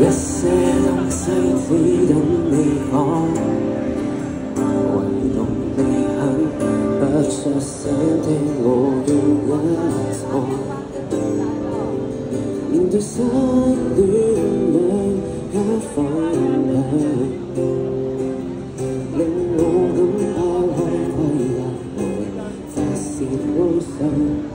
些東西只等你講，唯獨你肯不出聲聽我要一錯。面對失戀兩一分享，令我咁拋開規律發泄哀傷，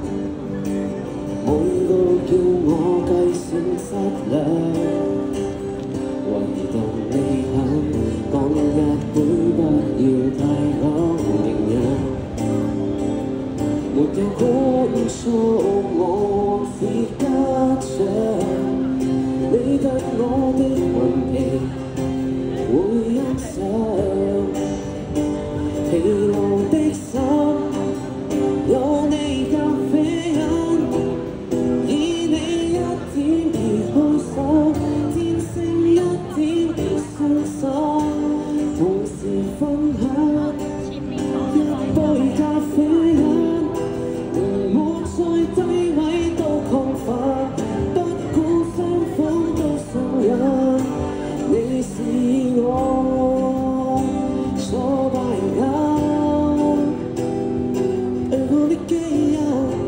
每個叫我計算質量。 唯獨你肯講一杯，不要太講營養。沒有管束我是家長，你對我的運氣會欣賞。疲勞的心有你咖啡因，以你一點而開心。 同時分享一杯咖啡因，能沒在低位都亢奮，不管雙方都信任。你是我挫敗感，對我的基因。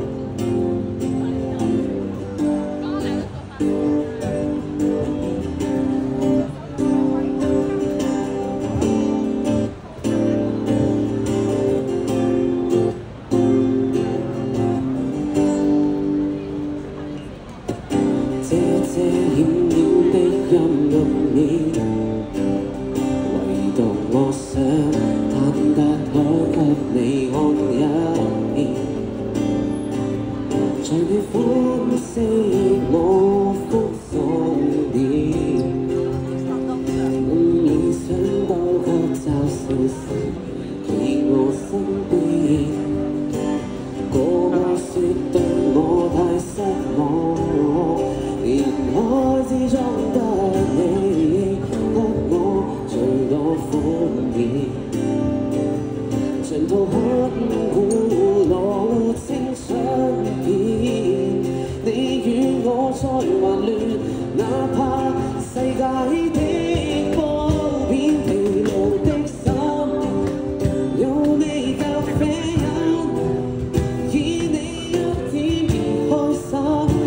遮遮掩掩的陰暗面，唯獨我想坦白可給你看一面，在你分析我腹中點，已想到黑嘲笑時喺我身邊，個個說對我太失望。 填海之中得你，得我最多歡意。長途很古老青春片，你與我再混亂，哪怕世界的波變疲勞的心，有你咖啡因，以你一點而開心。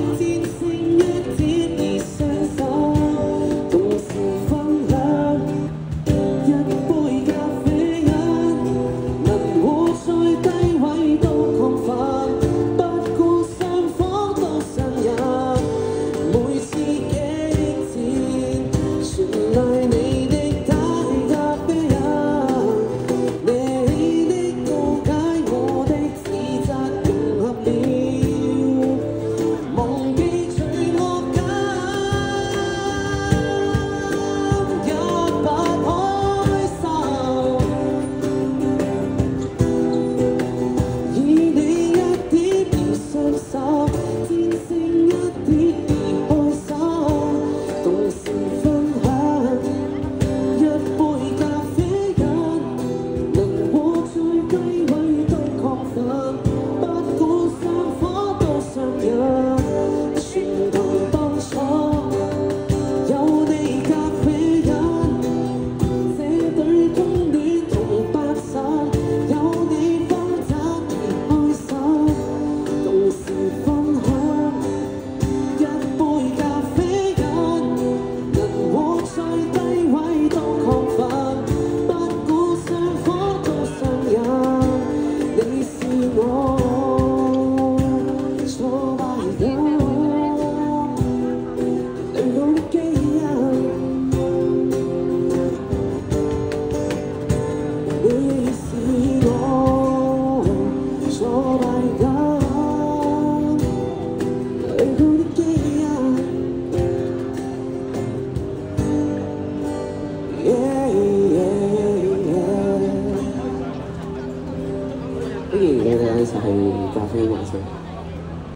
歡迎你哋，就係咖啡畫室。